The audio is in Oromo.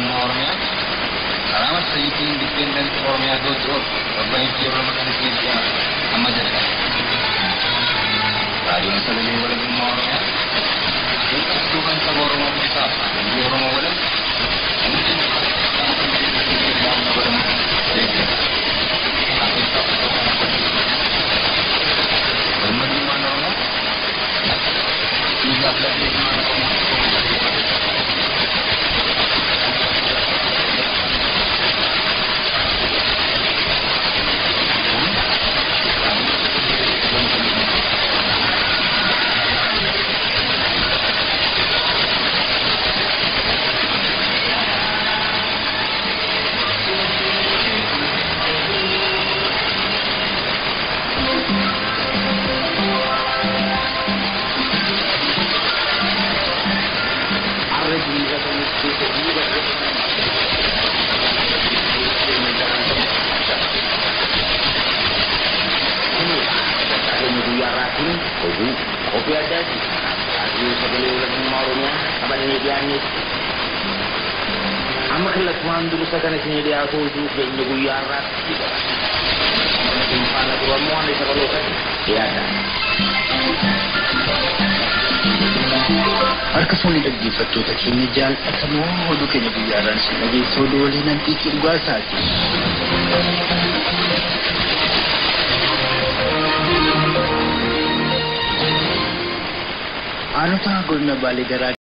ng Ormea. Salamat sa iyong independent Ormea Dodro. Pagbahinti yung naman ang siya ang madala. Tayo na sa laliwalag ng Ormea. Yung kasukan sa Ormea mo isa. Hindi Ormea wala. Ano siya na? Ang pagkakas na wala mo. Akin sa bermediman Ormea. Tidak lagi mana kopi ada sih. Lagi sebeli ulang marunya, apa ini dia ni? Amak lakukan dulu sekarang sini dia aku ujuk dan jago yarat. Timpan aku ramuan di sekolah kan? Dia ada. Harga sulit lagi betul tak kini jalan. Semua hodoh kini biaran sebagai sodoli nanti kira saja. Ano tagol na baligaran?